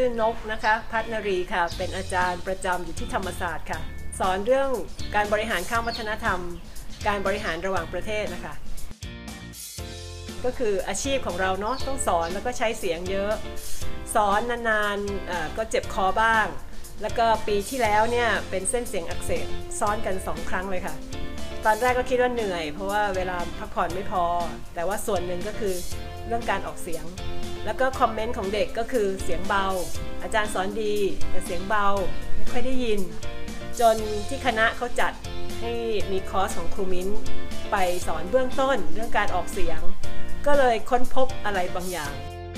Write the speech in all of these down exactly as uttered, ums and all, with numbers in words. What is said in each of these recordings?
อนกนะคะพัฒนรีค่ะเป็นอาจารย์ประจำอยู่ที่ธรรมศาสตร์ค่ะสอนเรื่องการบริหารข้ามวัฒนธรรมการบริหารระหว่างประเทศนะคะก็คืออาชีพของเราเนาะต้องสอนแล้วก็ใช้เสียงเยอะสอนนานๆก็เจ็บคอบ้างแล้วก็ปีที่แล้วเนี่ยเป็นเส้นเสียงอักเสบซ้อนกันสองครั้งเลยค่ะตอนแรกก็คิดว่าเหนื่อยเพราะว่าเวลาพักผ่อนไม่พอแต่ว่าส่วนหนึ่งก็คือเรื่องการออกเสียงแล้วก็คอมเมนต์ของเด็กก็คือเสียงเบาอาจารย์สอนดีแต่เสียงเบาไม่ค่อยได้ยินจนที่คณะเขาจัดให้มีคอร์สของครูมิ้นไปสอนเบื้องต้นเรื่องการออกเสียงก็เลยค้นพบอะไรบางอย่าง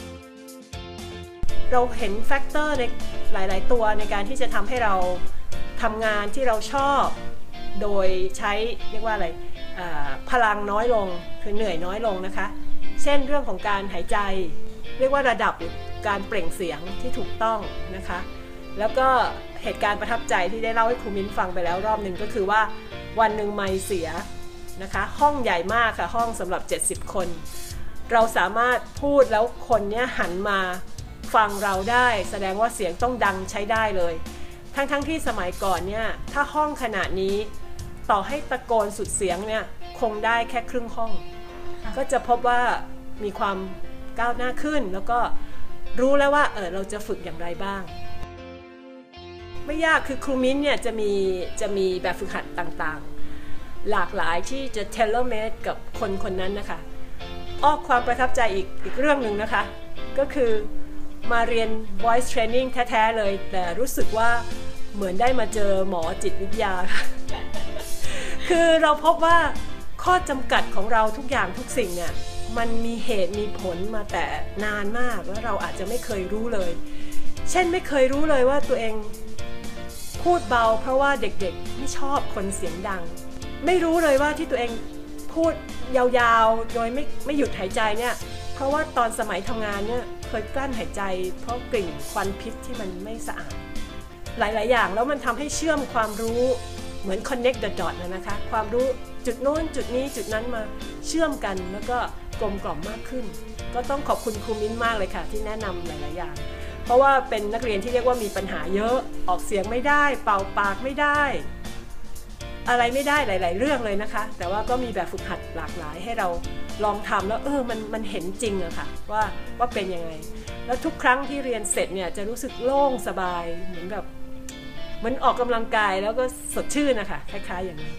เราเห็นแฟกเตอร์ในหลายๆตัวในการที่จะทำให้เราทำงานที่เราชอบโดยใช้เรียกว่าอะไรพลังน้อยลงคือเหนื่อยน้อยลงนะคะเช่นเรื่องของการหายใจเรียกว่าระดับการเปล่งเสียงที่ถูกต้องนะคะแล้วก็เหตุการณ์ประทับใจที่ได้เล่าให้ครูมิ้นฟังไปแล้วรอบหนึ่งก็คือว่าวันหนึ่งไมค์เสียนะคะห้องใหญ่มากค่ะห้องสำหรับเจ็ดสิบคนเราสามารถพูดแล้วคนเนี้ยหันมาฟังเราได้แสดงว่าเสียงต้องดังใช้ได้เลยทั้งๆ ท, ที่สมัยก่อนเนี่ยถ้าห้องขนาดนี้ต่อให้ตะโกนสุดเสียงเนี่ยคงได้แค่ครึ่งห้องก็จะพบว่ามีความก้าวหน้าขึ้นแล้วก็รู้แล้วว่าเออเราจะฝึกอย่างไรบ้างไม่ยากคือครูมิ้นเนี่ยจะมีจะมีแบบฝึกหัดต่างๆหลากหลายที่จะ tailor made กับคนคนนั้นนะคะอ้อความประทับใจอีกอีกเรื่องหนึ่งนะคะก็คือมาเรียน voice training แท้ๆเลยแต่รู้สึกว่าเหมือนได้มาเจอหมอจิตวิทยาค่ะคือเราพบว่าข้อจำกัดของเราทุกอย่างทุกสิ่งเนี่ยมันมีเหตุมีผลมาแต่นานมากแล้วเราอาจจะไม่เคยรู้เลยเช่นไม่เคยรู้เลยว่าตัวเองพูดเบาเพราะว่าเด็กๆไม่ชอบคนเสียงดังไม่รู้เลยว่าที่ตัวเองพูดยาวๆโดยไม่ไม่หยุดหายใจเนี่ยเพราะว่าตอนสมัยทำงานเนี่ยเคยกลั้นหายใจเพราะกลิ่นควันพิษที่มันไม่สะอาดหลายๆอย่างแล้วมันทำให้เชื่อมความรู้เหมือน connect the dot นะนะคะความรู้จุดโน้นจุดนี้จุดนั้นมาเชื่อมกันแล้วก็กลมกล่อมมากขึ้นก็ต้องขอบคุณครูมิ้นมากเลยค่ะที่แนะนำหลายๆอย่างเพราะว่าเป็นนักเรียนที่เรียกว่ามีปัญหาเยอะออกเสียงไม่ได้เป่าปากไม่ได้อะไรไม่ได้หลายๆเรื่องเลยนะคะแต่ว่าก็มีแบบฝึกหัดหลากหลายให้เราลองทำแล้วเออมันมันเห็นจริงอะค่ะว่าว่าเป็นยังไงแล้วทุกครั้งที่เรียนเสร็จเนี่ยจะรู้สึกโล่งสบายเหมือนแบบเหมือนออกกำลังกายแล้วก็สดชื่นนะคะคล้ายๆอย่างนี้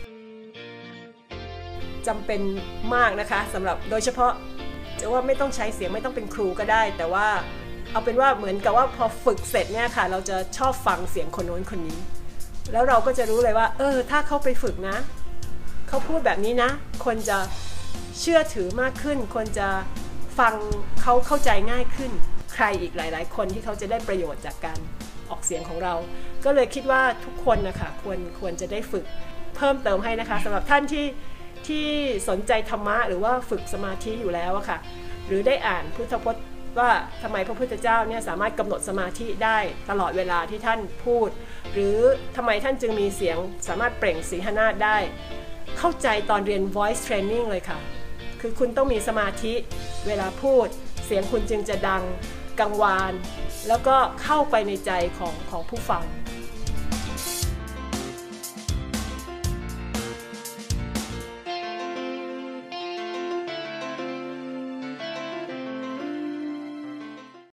จำเป็นมากนะคะสำหรับโดยเฉพาะจะว่าไม่ต้องใช้เสียงไม่ต้องเป็นครูก็ได้แต่ว่าเอาเป็นว่าเหมือนกับว่าพอฝึกเสร็จเนี่ยค่ะเราจะชอบฟังเสียงคนโน้นคนนี้แล้วเราก็จะรู้เลยว่าเออถ้าเขาไปฝึกนะเขาพูดแบบนี้นะคนจะเชื่อถือมากขึ้นคนจะฟังเขาเข้าใจง่ายขึ้นใครอีกหลายๆคนที่เขาจะได้ประโยชน์จากการออกเสียงของเราก็เลยคิดว่าทุกคนนะคะควรควรจะได้ฝึกเพิ่มเติมให้นะคะสำหรับท่านที่ที่สนใจธรรมะหรือว่าฝึกสมาธิอยู่แล้วอะค่ะหรือได้อ่านพุทธพจน์ว่าทำไมพระพุทธเจ้าเนี่ยสามารถกำหนดสมาธิได้ตลอดเวลาที่ท่านพูดหรือทำไมท่านจึงมีเสียงสามารถเปล่งสีหนาฏได้เข้าใจตอนเรียน voice training เลยค่ะคือคุณต้องมีสมาธิเวลาพูดเสียงคุณจึงจะดังกังวานแล้วก็เข้าไปในใจของของผู้ฟัง